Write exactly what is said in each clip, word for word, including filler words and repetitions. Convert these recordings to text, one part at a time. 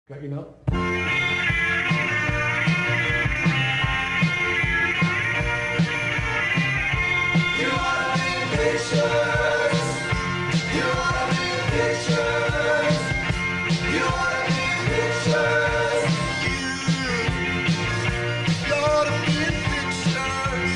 Got your note? You wanna be pictures. You wanna be pictures. You wanna be pictures. You, you ought to be pictures.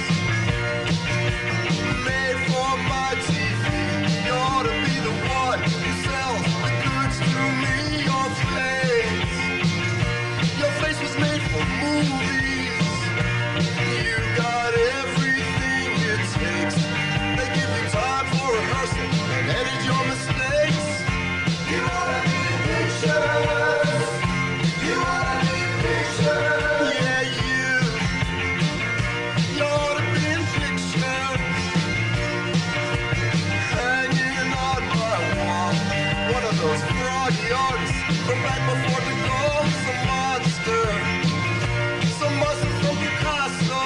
Made for my T V. You ought to be the one who sells the goods to me. Your face, your face was made for movies. You got everything it takes. They give you time for rehearsal and edit your mistakes. You wanna be pictures. You wanna be pictures. Yeah, you. You ought to be in pictures. Hanging on my wall. One of those froggy artists from back before the goal. Some monster. Some monster from Picasso.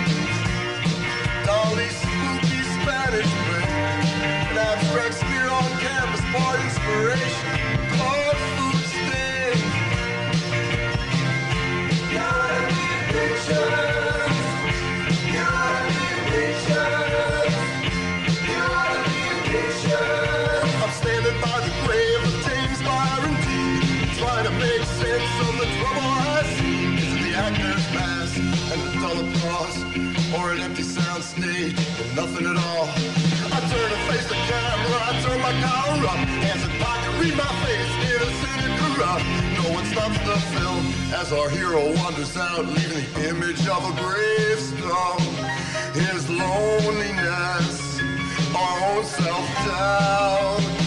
Dolly, spooky Spanish man. An abstract smear on canvas, part inspiration, part food stain. You wanna be pictures. You wanna be pictures. You wanna be pictures. I'm standing by the grave of James Byron Dean, trying to make sense of the trouble I see. Is it the actor's mask and the dull applause, or an empty sound stage and nothing at all? I turn and face the camera, I turn my collar up, hands in pocket, read my face, innocent and corrupt. No one stops the film as our hero wanders out, leaving the image of a gravestone. His loneliness, our own self-doubt.